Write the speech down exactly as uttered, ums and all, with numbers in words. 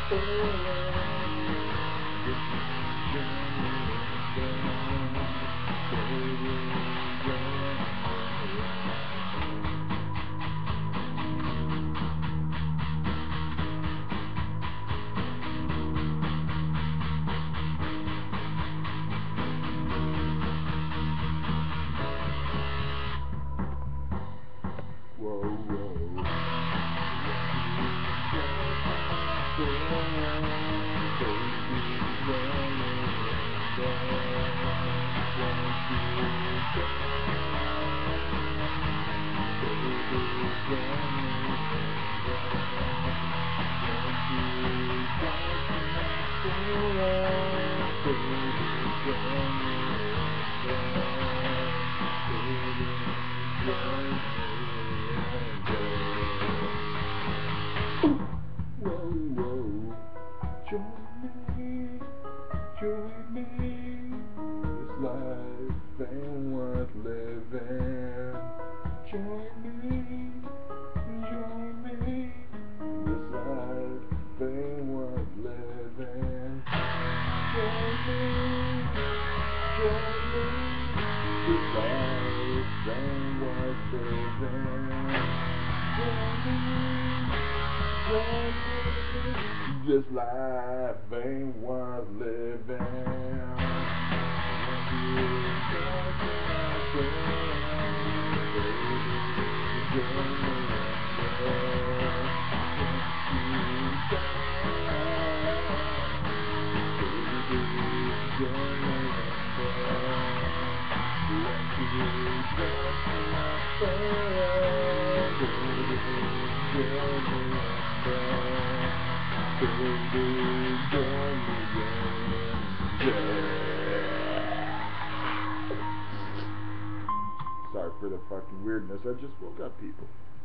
Whoa, whoa. Whoa, whoa, join me, join me, this life ain't worth living. Join me, join me, this life ain't worth living. Join me, join me, this life ain't worth living. Join me, join me, this life ain't worth living. Sorry for the fucking weirdness. I just woke up, people.